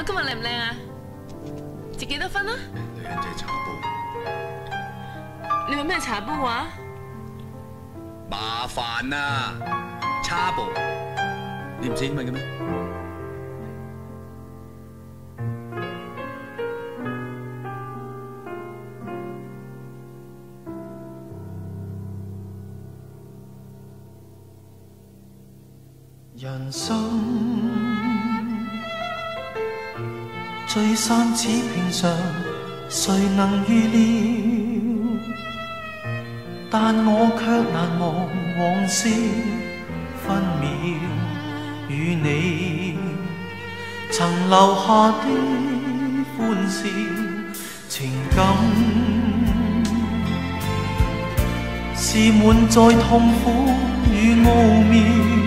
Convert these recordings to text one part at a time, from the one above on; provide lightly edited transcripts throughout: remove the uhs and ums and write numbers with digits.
今日靚唔靚啊？值幾多分啊？ 女人仔茶煲， 你話咩茶煲啊？ 麻煩啊！茶煲，你唔識英文嘅咩？ 人生聚散似平常，誰能預料？但我卻難忘往昔分秒，與你曾留下的歡笑情感，是滿載痛苦與奧妙。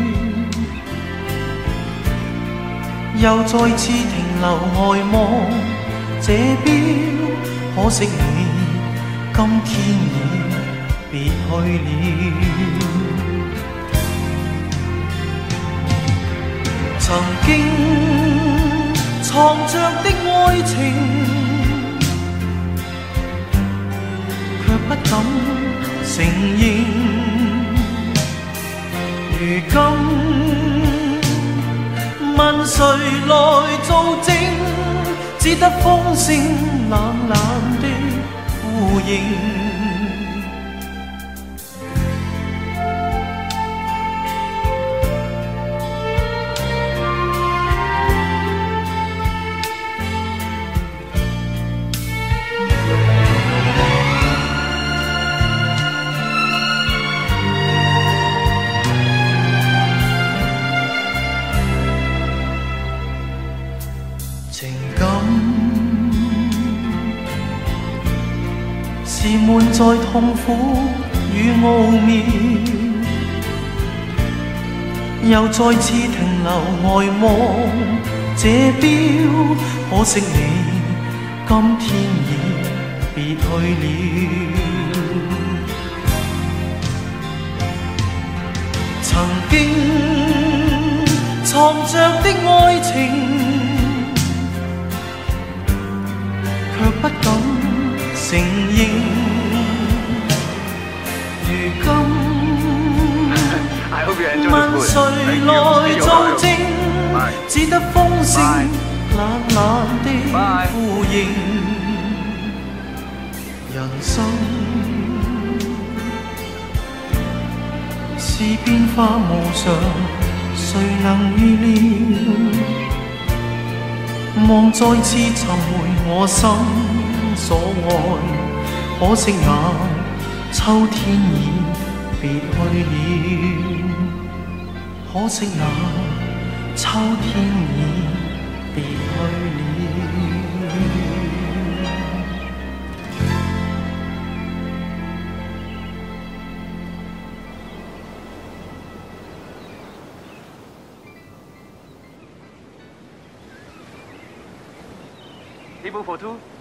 又再次停留呆望這錶，可惜你今天已別去了。曾經藏着的愛情，卻不敢承認。如今問誰來做證？只得風聲冷冷的呼應。情感是滿載痛苦與奧妙，又再次停留呆望這錶，可惜你今天已別去了。曾經藏着的愛情，卻不敢承認。如今問誰來做證？只得風聲冷冷的呼應。人生是變化無常，誰能預料？望再次尋回我心所愛，可惜那秋天已別去了，可惜那秋天已別去了。 Table for two.